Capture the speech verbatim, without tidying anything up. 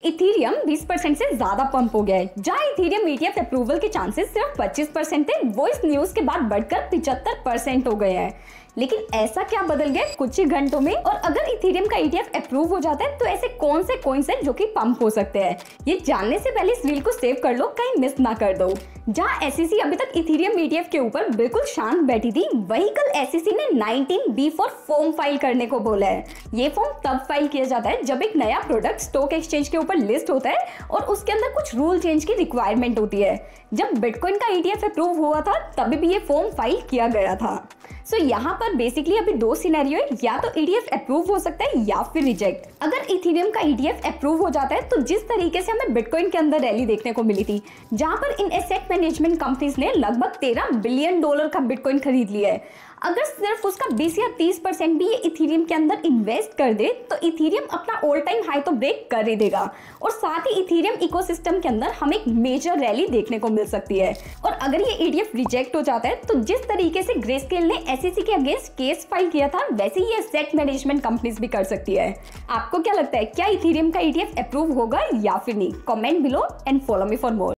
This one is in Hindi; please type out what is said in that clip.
इथेरियम बीस परसेंट से ज्यादा पंप हो गया है। जहां इथेरियम ईटीएफ अप्रूवल के चांसेस सिर्फ पच्चीस परसेंट थे, वो इस न्यूज के बाद बढ़कर पचहत्तर परसेंट हो गए हैं। लेकिन ऐसा क्या बदल गया कुछ ही घंटों में? और अगर इथेरियम का ईटीएफ अप्रूव हो जाता है तो ऐसे कौन से कॉइन्स हैं जो कि पंप हो सकते हैं? ये जानने से पहले इस रील को सेव कर लो, कहीं मिस ना कर दो। जहां एसईसी अभी तक इथेरियम ईटीएफ के ऊपर बिल्कुल शांत बैठी थी, वही कल एसईसी ने nineteen B four form file करने को बोला है। ये फॉर्म तब फाइल किया जाता है जब एक नया प्रोडक्ट स्टॉक एक्सचेंज के ऊपर लिस्ट होता है और उसके अंदर कुछ रूल चेंज की रिक्वायरमेंट होती है। जब बिटकॉइन का ईटीएफ अप्रूव हुआ था तभी भी ये फॉर्म फाइल किया गया था। सो so, यहाँ पर बेसिकली अभी दो सिनेरियो है, या तो ईटीएफ अप्रूव हो सकता है या फिर रिजेक्ट। अगर इथेरियम का ईटीएफ अप्रूव हो जाता है तो जिस तरीके से हमें बिटकॉइन के अंदर रैली देखने को मिली थी, जहां पर इन एसेट मैनेजमेंट कंपनीज ने लगभग तेरह बिलियन डॉलर का बिटकॉइन खरीद लिया है, अगर सिर्फ उसका बीस या तीस परसेंट भी ये इथेरियम के अंदर इन्वेस्ट कर दे तो इथेरियम अपना ऑल टाइम हाई तो ब्रेक कर ही देगा और साथ ही इथेरियम इकोसिस्टम के अंदर हमें एक मेजर रैली देखने को मिल सकती है। और अगर ये ईटीएफ रिजेक्ट हो जाता है तो जिस तरीके से ग्रेस्केल ने एसईसी के अगेंस्ट केस फाइल किया था, वैसे ही ये एसेट मैनेजमेंट कंपनीज भी कर सकती है। आपको क्या लगता है, क्या इथेरियम का ईटीएफ अप्रूव होगा या फिर नहीं? Comment below and follow me for more.